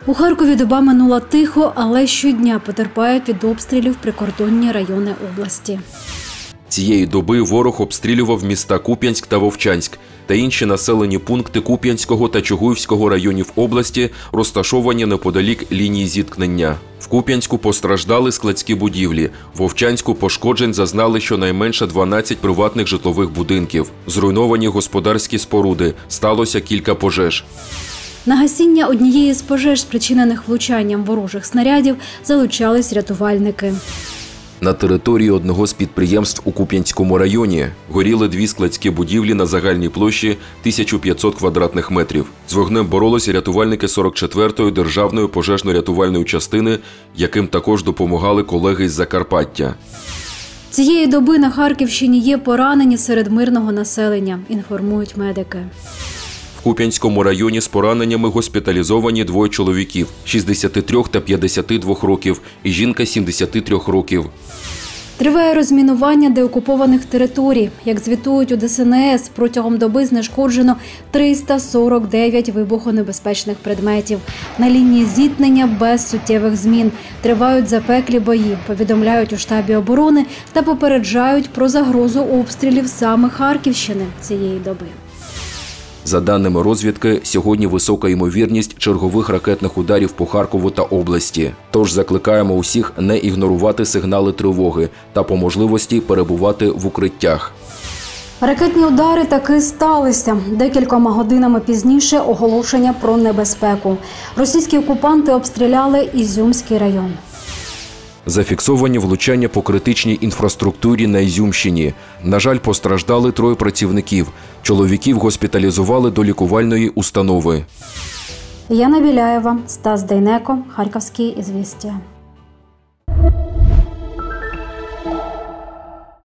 У Харкові доба минула тихо, але щодня потерпають від обстрілів прикордонні райони області. Цієї доби ворог обстрілював міста Куп'янськ та Вовчанськ та інші населені пункти Куп'янського та Чугуївського районів області, розташовані неподалік лінії зіткнення. В Куп'янську постраждали складські будівлі, в Вовчанську пошкоджень зазнали щонайменше 12 приватних житлових будинків. Зруйновані господарські споруди, сталося кілька пожеж. На гасіння однієї з пожеж, спричинених влучанням ворожих снарядів, залучались рятувальники. На території одного з підприємств у Куп'янському районі горіли 2 складські будівлі на загальній площі 1500 квадратних метрів. З вогнем боролися рятувальники 44-ї державної пожежно-рятувальної частини, яким також допомагали колеги із Закарпаття. Цієї доби на Харківщині є поранені серед мирного населення, інформують медики. В Куп'янському районі з пораненнями госпіталізовані 2 чоловіків – 63 та 52 років і жінка 73 років. Триває розмінування деокупованих територій. Як звітують у ДСНС, протягом доби знешкоджено 349 вибухонебезпечних предметів. На лінії зіткнення без суттєвих змін. Тривають запеклі бої, повідомляють у штабі оборони та попереджають про загрозу обстрілів саме Харківщини цієї доби. За даними розвідки, сьогодні висока ймовірність чергових ракетних ударів по Харкову та області. Тож закликаємо усіх не ігнорувати сигнали тривоги та по можливості перебувати в укриттях. Ракетні удари таки сталися. Декількома годинами пізніше оголошення про небезпеку. Російські окупанти обстріляли Ізюмський район. Зафіксовані влучання по критичній інфраструктурі на Ізюмщині. На жаль, постраждали 3 працівників. Чоловіків госпіталізували до лікувальної установи. Яна Біляєва, Стас Дейнеко, Харківські ізвістія.